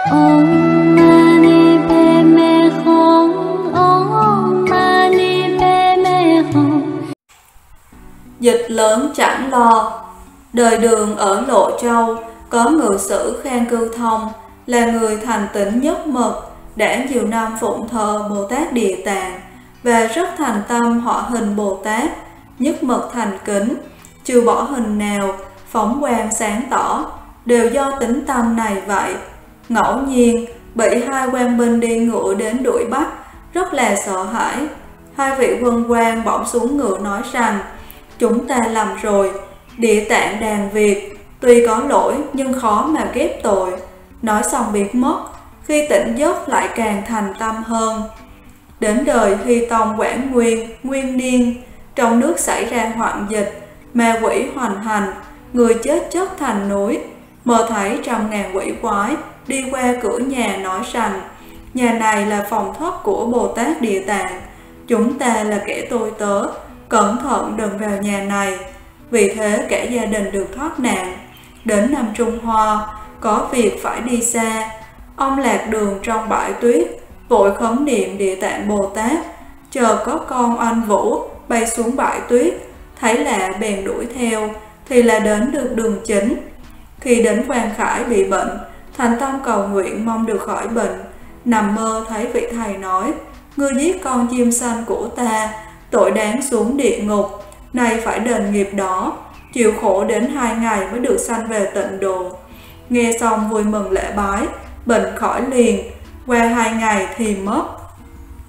Om Mani Padme Hum. Om Mani Padme Hum. Dịch lớn chẳng lo. Đời Đường ở Lộ Châu có ngự sử Khang Cư Thông là người thành tín nhất mực, đã nhiều năm phụng thờ Bồ Tát Địa Tạng và rất thành tâm họ hình Bồ Tát, nhất mực thành kính, trừ bỏ hình nào phóng quang sáng tỏ, đều do tính tâm này vậy. Ngẫu nhiên bị hai quan binh đi ngựa đến đuổi bắt, rất là sợ hãi. Hai vị quân quan bỗng xuống ngựa nói rằng: chúng ta lầm rồi, Địa Tạng đàn Việt tuy có lỗi nhưng khó mà ghép tội. Nói xong biến mất, khi tỉnh giấc lại càng thành tâm hơn. Đến đời Hy Tông Quảng Nguyên, Nguyên Niên, trong nước xảy ra hoạn dịch, ma quỷ hoành hành, người chết chất thành núi. Mơ thấy trăm ngàn quỷ quái đi qua cửa nhà nói rằng: nhà này là phòng thất của Bồ Tát Địa Tạng, chúng ta là kẻ tôi tớ, cẩn thận đừng vào nhà này. Vì thế cả gia đình được thoát nạn. Đến năm Trung Hoa, có việc phải đi xa, ông lạc đường trong bãi tuyết, vội khấn niệm Địa Tạng Bồ Tát. Chờ có con oanh vũ bay xuống bãi tuyết, thấy lạ bèn đuổi theo, thì là đến được đường chính. Khi đến Quang Khải bị bệnh, thành tâm cầu nguyện mong được khỏi bệnh. Nằm mơ thấy vị thầy nói: ngươi giết con chim xanh của ta, tội đáng xuống địa ngục, nay phải đền nghiệp đó, chịu khổ đến 2 ngày mới được sanh về tịnh độ. Nghe xong vui mừng lễ bái, bệnh khỏi liền, qua 2 ngày thì mất.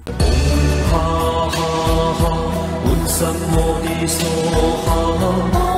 Ha ha ha,